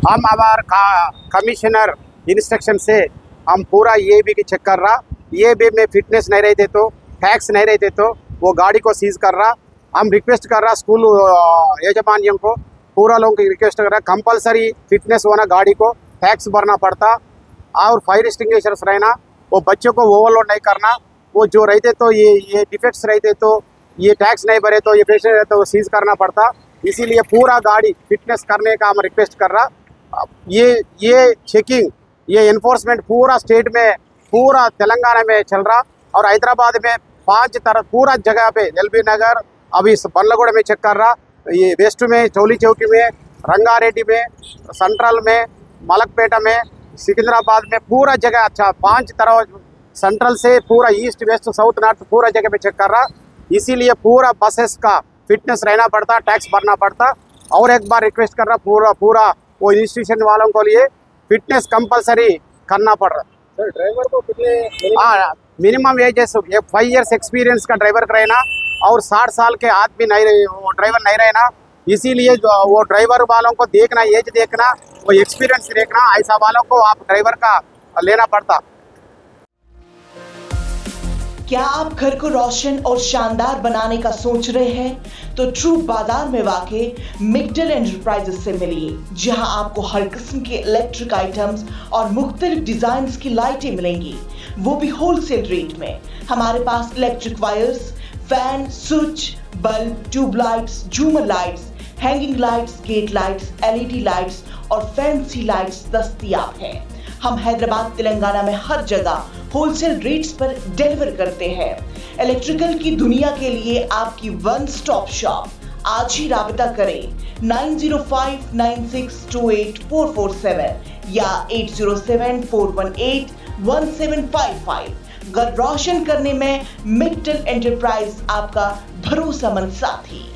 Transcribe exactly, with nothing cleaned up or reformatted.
हम हमारे commissioner instruction से हम पूरा ये भी चेक कर रहा, ये भी में फिटनेस नहीं रहते तो टैक्स नहीं रहते तो वो गाड़ी को सीज कर रहा। हम रिक्वेस्ट कर रहा स्कूल यजमानियों को, पूरा लोगों की रिक्वेस्ट कर रहा कंपलसरी फिटनेस होना, गाड़ी को टैक्स भरना पड़ता और फायर एक्सटिंग्विशर्स रहना, वो बच्चों को ओवरलोड नहीं करना। वो जो रहते तो ये ये डिफेक्ट्स रहते तो ये टैक्स नहीं भरे तो ये पेशेंट रहते तो वो सीज करना पड़ता। इसीलिए पूरा गाड़ी फिटनेस करने का हम रिक्वेस्ट कर रहा। ये ये चेकिंग ये इन्फोर्समेंट पूरा स्टेट में, पूरा तेलंगाना में चल रहा और हैदराबाद में पांच तरफ पूरा जगह पे एल बी नगर, अभी बल्लगुड़ में चेक कर रहा, ये वेस्ट में, चौली चौकी में, रंगारेड्डी में, सेंट्रल में, मलकपेटा में, सिकंदराबाद में, पूरा जगह अच्छा पांच तरफ सेंट्रल से पूरा ईस्ट वेस्ट साउथ नॉर्थ पूरा जगह पे चेक कर रहा। इसीलिए पूरा बसेस का फिटनेस रहना पड़ता, टैक्स भरना पड़ता। और एक बार रिक्वेस्ट कर रहा पूरा पूरा वो इंस्टीट्यूशन वालों को लिए फिटनेस कंपलसरी करना पड़ रहा। सर ड्राइवर को कितने हाँ minimum ages five years experience का ड्राइवर का रहना और साठ साल के आदमी नहीं रहे, वो ड्राइवर नहीं रहना। इसीलिए वो ड्राइवर वालों को देखना, एज देखना, वो एक्सपीरियंस देखना, ऐसा वालों को आप ड्राइवर का लेना पड़ता। क्या आप घर को रोशन और शानदार बनाने का सोच रहे हैं? तो ट्रू बाजार में वाक़े मिक्टल एंटरप्राइजेस से मिलिए, जहां आपको हर किस्म के इलेक्ट्रिक आइटम्स और मुख्तलिफ डिजाइन की लाइटें मिलेंगी, वो भी होलसेल रेट में। हमारे पास electric wires, fan, switch, bulb, tubelights, झूमर lights, hanging lights, gate lights, LED lights और फैंसी लाइट्स दस्तयाब हैं। हम हैदराबाद तेलंगाना में हर जगह होलसेल रेट्स पर डिलीवर करते हैं। इलेक्ट्रिकल की दुनिया के लिए आपकी वन स्टॉप शॉप। आज ही राब्ता करें nine zero five nine six two eight four four seven या eight zero seven four one eight one seven five five. घर रोशन करने में मिक्टल एंटरप्राइज आपका भरोसेमंद साथी।